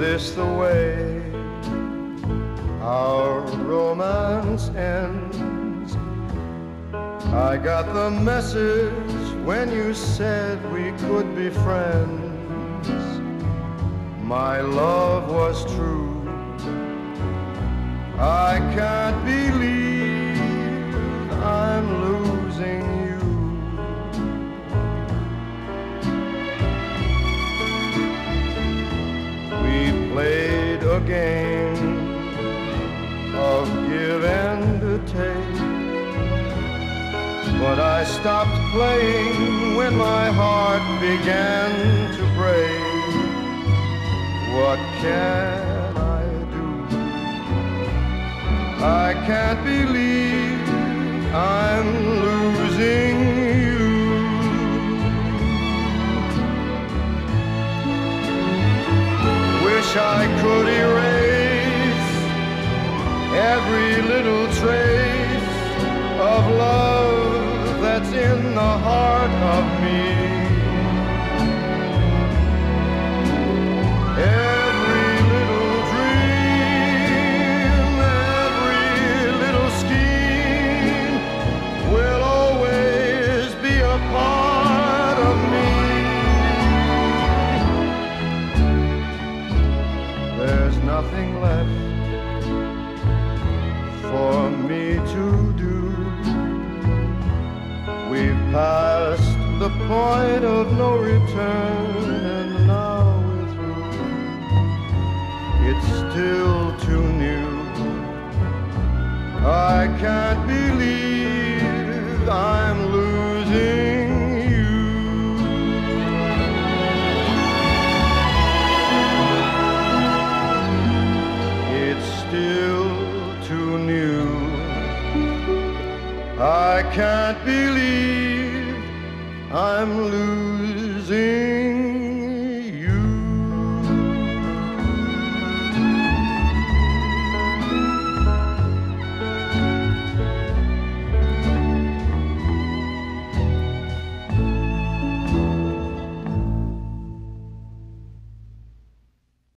this the way our romance ends? I got the message when you said we could be friends. My love was true. I can't believe I'm losing you. We played a game of give and take, but I stopped playing when my heart began to break. What can I do? I can't believe I'm losing you. Wish I could erase every little trace of love that's in the heart of me. Every little dream, every little scheme will always be a part of me. There's nothing left for me to do. We've passed the point of no return, and now we're through. It's still too new. I can't believe I'm losing you. It's still too new. I can't believe I'm losing